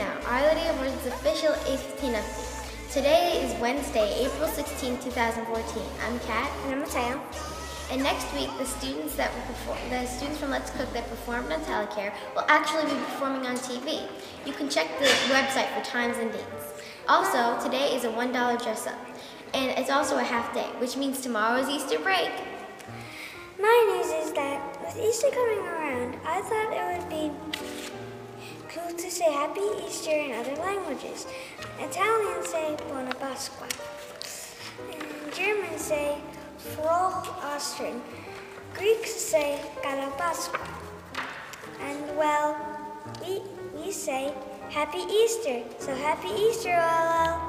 now, Our Lady of Lourdes' official 8:15 update. Today is Wednesday, April 16, 2014. I'm Kat. And I'm Mateo. And next week, the students from Let's Cook that performed on Telecare will actually be performing on TV. You can check the website for times and dates. Also, today is a $1 dress up. And it's also a half day, which means tomorrow is Easter break. My news is that with Easter coming around, I thought it would be cool to say Happy Easter in other languages. Italians say Buona Pasqua. And Germans say Frohe Ostern. Greeks say Cara Pasqua. And well, we say Happy Easter. So Happy Easter, all.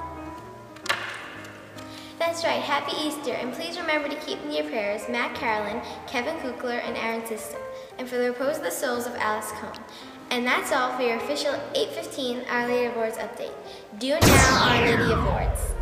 That's right, Happy Easter, and please remember to keep in your prayers Matt Carolyn, Kevin Kukler, and Aaron Sista, and for the repose of the souls of Alice Cohn. And that's all for your official 8:15 Our Lady of Lourdes update. Do now, Our Lady of Lourdes.